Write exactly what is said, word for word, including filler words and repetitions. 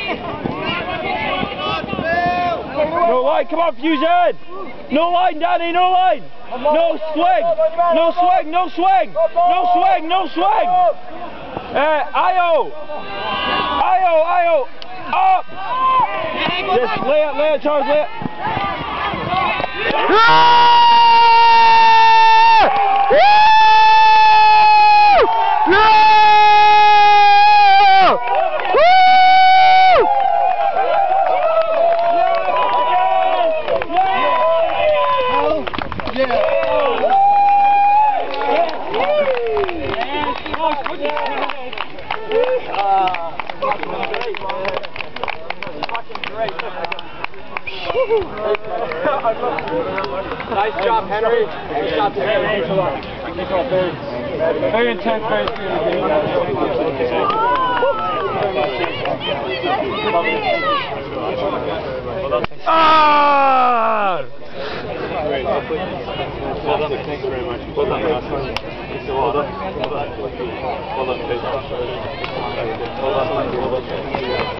No line, come on, fuse in! No line, Danny, no line! No swing! No swing, no swing! No swing, no swing! Uh, Io! Io, Io! Up! Just lay it, lay it, Charles, lay it! Nice job, Henry. Nice job, Henry. Very intense, very Ah! Well done, thanks very much. Well done, last one. Well done. Well done. Well done. Well done. Well done.